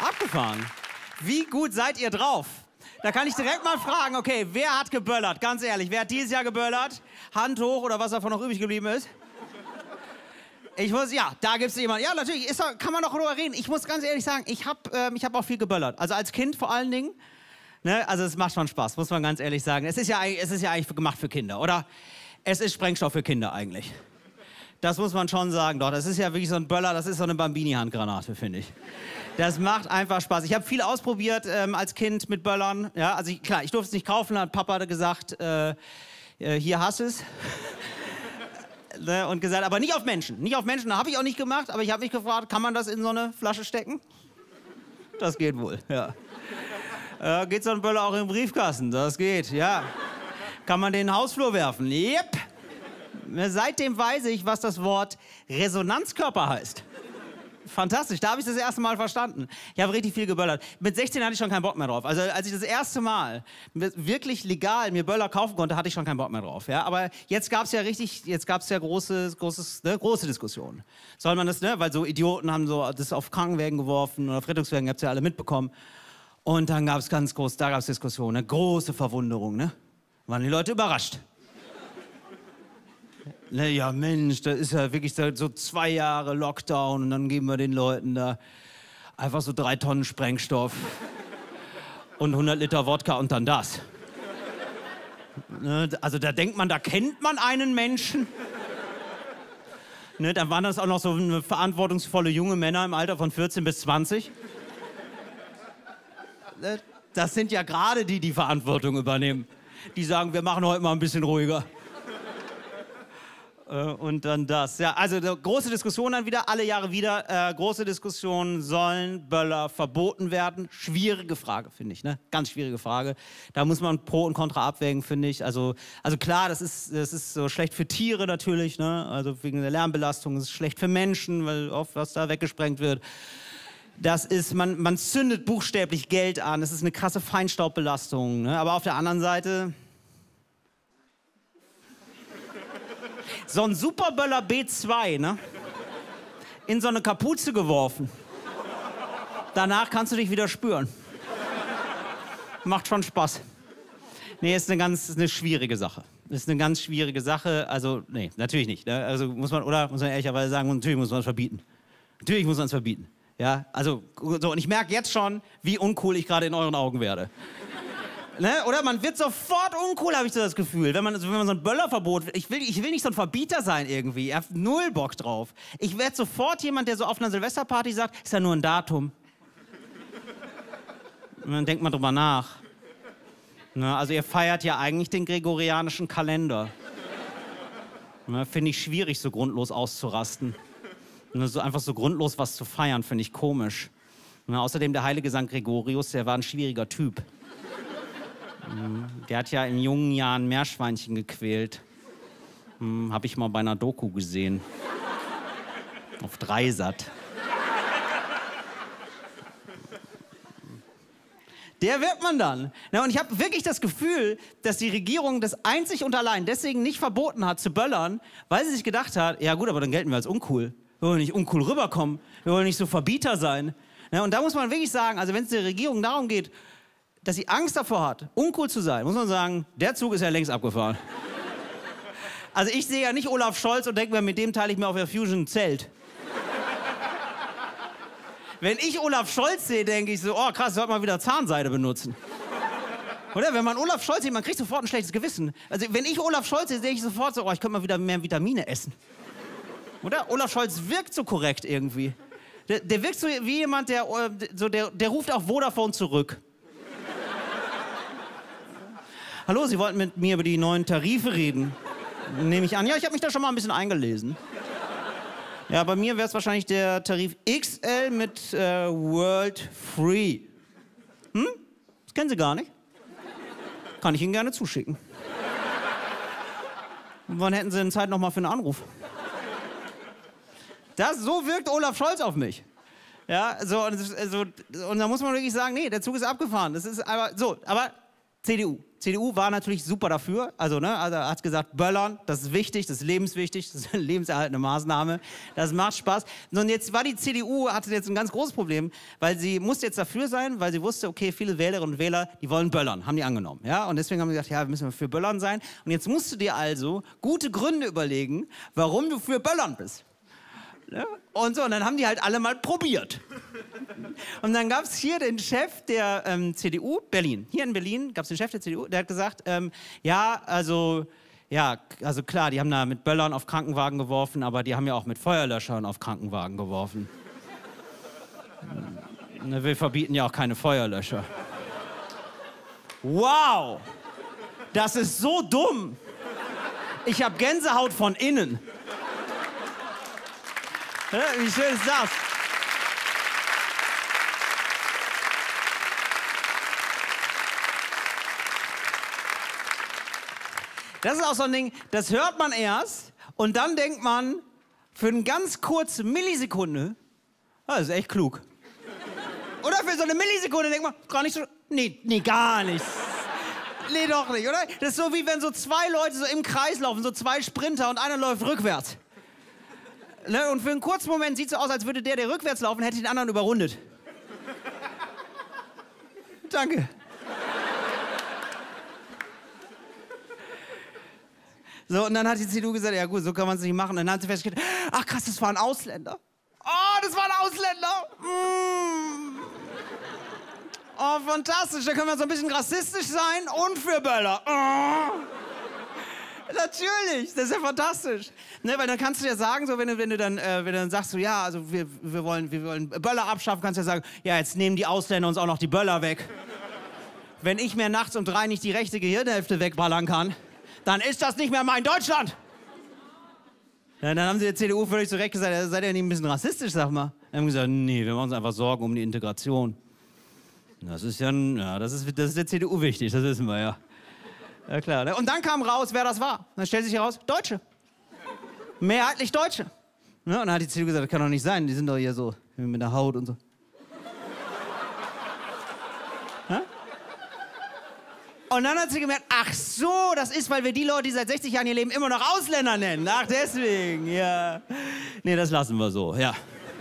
Abgefahren. Wie gut seid ihr drauf? Da kann ich direkt mal fragen, okay, wer hat geböllert? Ganz ehrlich, wer hat dieses Jahr geböllert? Hand hoch oder was davon noch übrig geblieben ist? Ja, da gibt es jemanden. Ja, natürlich, kann man doch darüber reden. Ich muss ganz ehrlich sagen, ich hab auch viel geböllert. Also als Kind vor allen Dingen. Ne? Also es macht schon Spaß, muss man ganz ehrlich sagen. Es ist ja eigentlich gemacht für Kinder, oder? Es ist Sprengstoff für Kinder eigentlich. Das muss man schon sagen, doch. Das ist ja wirklich so ein Böller, das ist so eine Bambini-Handgranate, finde ich. Das macht einfach Spaß. Ich habe viel ausprobiert als Kind mit Böllern. Ja, also klar, ich durfte es nicht kaufen, hat Papa gesagt, hier hast es. Und gesagt, aber nicht auf Menschen. Nicht auf Menschen, habe ich auch nicht gemacht, aber ich habe mich gefragt, kann man das in so eine Flasche stecken? Das geht wohl, ja. Geht so ein Böller auch im Briefkasten? Das geht, ja. Kann man den in den Hausflur werfen? Yep. Seitdem weiß ich, was das Wort Resonanzkörper heißt. Fantastisch, da habe ich das erste Mal verstanden. Ich habe richtig viel geböllert. Mit 16 hatte ich schon keinen Bock mehr drauf. Also als ich das erste Mal wirklich legal mir Böller kaufen konnte, hatte ich schon keinen Bock mehr drauf. Ja? Aber jetzt gab es ja große Diskussionen. Soll man das, ne? Weil so Idioten haben so das auf Krankenwägen geworfen oder auf Rettungswägen, ihr habt es ja alle mitbekommen. Und dann gab es da gab es Diskussionen, eine große Verwunderung, ne? Waren die Leute überrascht. Ja, Mensch, das ist ja wirklich so 2 Jahre Lockdown und dann geben wir den Leuten da einfach so 3 Tonnen Sprengstoff und 100 Liter Wodka und dann das. Ne, also da denkt man, da kennt man einen Menschen. Ne, dann waren das auch noch so verantwortungsvolle junge Männer im Alter von 14 bis 20. Ne, das sind ja gerade die Verantwortung übernehmen. Die sagen, wir machen heute mal ein bisschen ruhiger. Und dann das. Ja, also große Diskussion dann wieder, alle Jahre wieder. Große Diskussionen, sollen Böller verboten werden? Schwierige Frage, finde ich, ne? Ganz schwierige Frage. Da muss man Pro und Contra abwägen, finde ich. Also klar, das ist so schlecht für Tiere natürlich, ne? Also wegen der Lärmbelastung. Es ist schlecht für Menschen, weil oft was da weggesprengt wird. Das ist, man zündet buchstäblich Geld an. Das ist eine krasse Feinstaubbelastung, ne? Aber auf der anderen Seite... So ein Superböller B2, ne? In so eine Kapuze geworfen. Danach kannst du dich wieder spüren. Macht schon Spaß. Nee, ist eine schwierige Sache. Ist eine ganz schwierige Sache. Also, nee, natürlich nicht. Ne? Also muss man ehrlicherweise sagen, natürlich muss man es verbieten. Natürlich muss man es verbieten. Ja, also, so, und ich merke jetzt schon, wie uncool ich gerade in euren Augen werde. Ne? Oder man wird sofort uncool, habe ich so das Gefühl. Wenn man so ein Böllerverbot... Ich will nicht so ein Verbieter sein irgendwie. Ich habe null Bock drauf. Ich werde sofort jemand, der so auf einer Silvesterparty sagt, ist ja nur ein Datum. Und dann denkt man drüber nach. Ne? Also ihr feiert ja eigentlich den gregorianischen Kalender. Ne? Finde ich schwierig, so grundlos auszurasten. Ne? Einfach so grundlos was zu feiern, finde ich komisch. Ne? Außerdem der heilige St. Gregorius, der war ein schwieriger Typ. Der hat ja in jungen Jahren Meerschweinchen gequält. Habe ich mal bei einer Doku gesehen. Auf Dreisat. Der wird man dann. Na, und ich habe wirklich das Gefühl, dass die Regierung das einzig und allein deswegen nicht verboten hat zu böllern, weil sie sich gedacht hat, ja gut, aber dann gelten wir als uncool. Wir wollen nicht uncool rüberkommen. Wir wollen nicht so Verbieter sein. Na, und da muss man wirklich sagen, also wenn es der Regierung darum geht, dass sie Angst davor hat, uncool zu sein, muss man sagen, der Zug ist ja längst abgefahren. Also ich sehe ja nicht Olaf Scholz und denke mir, mit dem teile ich mir auf der Fusion ein Zelt. Wenn ich Olaf Scholz sehe, denke ich so, oh krass, sollte mal wieder Zahnseide benutzen. Oder? Wenn man Olaf Scholz sieht, man kriegt sofort ein schlechtes Gewissen. Also wenn ich Olaf Scholz sehe, denke ich sofort so, oh, ich könnte mal wieder mehr Vitamine essen. Oder? Olaf Scholz wirkt so korrekt irgendwie. Der wirkt so wie jemand, der ruft auf Vodafone zurück. Hallo, Sie wollten mit mir über die neuen Tarife reden. Nehme ich an. Ja, ich habe mich da schon mal ein bisschen eingelesen. Ja, bei mir wäre es wahrscheinlich der Tarif XL mit World Free. Das kennen Sie gar nicht? Kann ich Ihnen gerne zuschicken. Und wann hätten Sie denn Zeit noch mal für einen Anruf? So wirkt Olaf Scholz auf mich. Ja, und da muss man wirklich sagen, nee, der Zug ist abgefahren. Das ist aber CDU. CDU war natürlich super dafür. Also hat gesagt, Böllern, das ist wichtig, das ist lebenswichtig, das ist eine lebenserhaltende Maßnahme. Das macht Spaß. Und jetzt war die CDU, hatte jetzt ein ganz großes Problem, weil sie musste jetzt dafür sein, weil sie wusste, okay, viele Wählerinnen und Wähler, die wollen Böllern, haben die angenommen. Ja? Und deswegen haben sie gesagt, ja, wir müssen für Böllern sein. Und jetzt musst du dir also gute Gründe überlegen, warum du für Böllern bist. Ja? Und dann haben die halt alle mal probiert. Und dann gab es hier den Chef der CDU, Berlin. Hier in Berlin gab es den Chef der CDU, der hat gesagt, also klar, die haben da mit Böllern auf Krankenwagen geworfen, aber die haben ja auch mit Feuerlöschern auf Krankenwagen geworfen. Wir verbieten ja auch keine Feuerlöscher. Wow, das ist so dumm. Ich habe Gänsehaut von innen. Wie schön ist das? Das ist auch so ein Ding, das hört man erst und dann denkt man für eine ganz kurze Millisekunde, das ist echt klug. Oder für so eine Millisekunde denkt man, gar nicht so, nee, gar nicht. Nee, doch nicht, oder? Das ist so wie wenn so zwei Leute so im Kreis laufen, so zwei Sprinter und einer läuft rückwärts. Ne? Und für einen kurzen Moment sieht es so aus, als würde der rückwärts laufen, hätte den anderen überrundet. Danke. So, und dann hat die CDU gesagt, ja gut, so kann man es nicht machen. Und dann hat sie festgestellt, ach krass, das war ein Ausländer. Oh, das war ein Ausländer. Oh, fantastisch, da können wir so ein bisschen rassistisch sein und für Böller. Oh. Natürlich, das ist ja fantastisch. Ne, weil dann kannst du ja sagen, so, wenn du dann sagst, so, ja, also wir wollen Böller abschaffen, kannst du ja sagen, ja, jetzt nehmen die Ausländer uns auch noch die Böller weg. Wenn ich mir nachts um 3 nicht die rechte Gehirnhälfte wegballern kann, dann ist das nicht mehr mein Deutschland. Ja, dann haben sie der CDU völlig zu Recht gesagt, seid ihr nicht ein bisschen rassistisch, sag mal. Dann haben gesagt, nee, wir machen uns einfach Sorgen um die Integration. Das ist das ist der CDU wichtig, das wissen wir ja. Ja klar, ne? Und dann kam raus, wer das war. Dann stellt sich heraus, Deutsche. Mehrheitlich Deutsche. Ne? Und dann hat die CDU gesagt, das kann doch nicht sein, die sind doch hier so mit der Haut und so. Ja? Und dann hat sie gemerkt, ach so, das ist, weil wir die Leute, die seit 60 Jahren hier leben, immer noch Ausländer nennen. Ach, deswegen, ja. Nee, das lassen wir so, ja.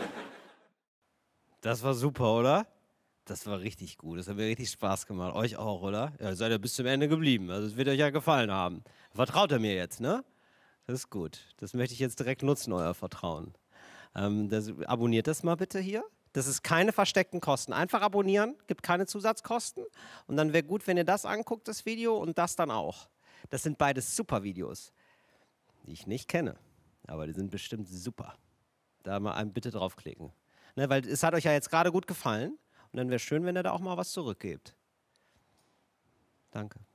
Das war super, oder? Das war richtig gut, das hat mir richtig Spaß gemacht. Euch auch, oder? Ja, seid ihr bis zum Ende geblieben, also es wird euch ja gefallen haben. Vertraut ihr mir jetzt, ne? Das ist gut, das möchte ich jetzt direkt nutzen, euer Vertrauen. Abonniert das mal bitte hier. Das ist keine versteckten Kosten. Einfach abonnieren, gibt keine Zusatzkosten. Und dann wäre gut, wenn ihr das anguckt, das Video, und das dann auch. Das sind beides super Videos, die ich nicht kenne. Aber die sind bestimmt super. Da mal bitte draufklicken. Ne, weil es hat euch ja jetzt gerade gut gefallen. Und dann wäre schön, wenn ihr da auch mal was zurückgebt. Danke.